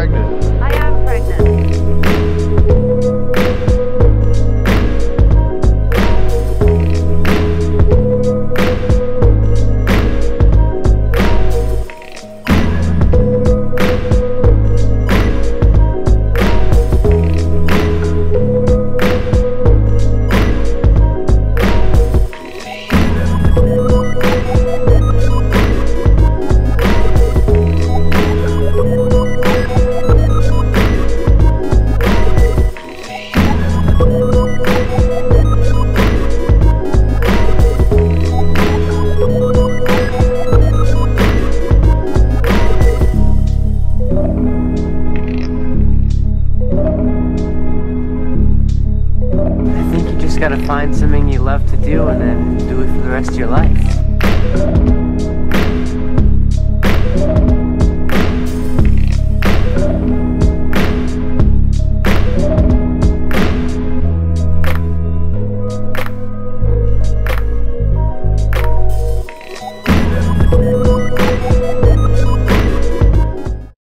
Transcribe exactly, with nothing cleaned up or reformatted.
pregnant? I am pregnant. Gotta find something you love to do and then do it for the rest of your life.